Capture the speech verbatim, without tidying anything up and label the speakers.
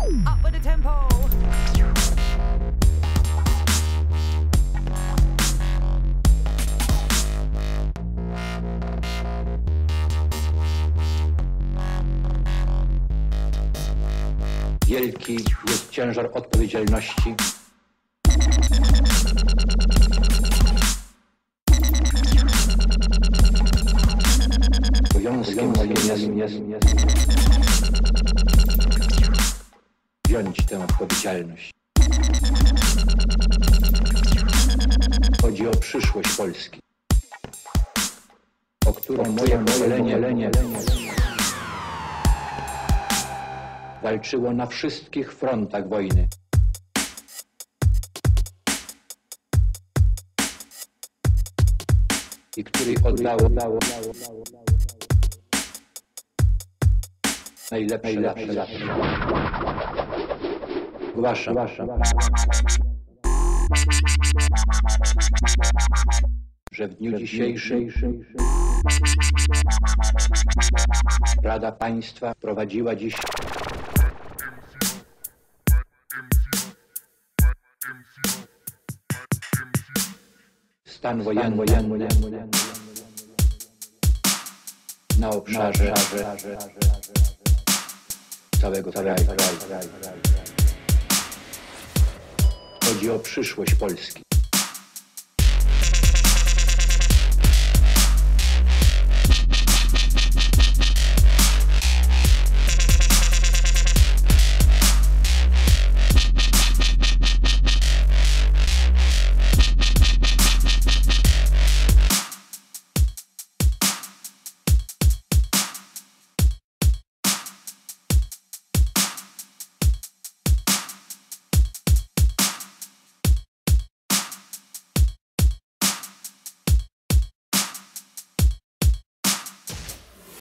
Speaker 1: Up with the tempo.
Speaker 2: Wielki jest ciężar odpowiedzialności. Obowiązkiem moim jest, jest wziąć tę odpowiedzialność. Chodzi o przyszłość Polski, o którą moje pokolenie walczyło na wszystkich frontach wojny. I której oddało, dało, najlepsze, najlepsze. Głaszam, że w dniu dzisiejszym Rada Państwa prowadziła dziś stan wojenny, wojenny na obszarze całego kraju. Chodzi o przyszłość Polski.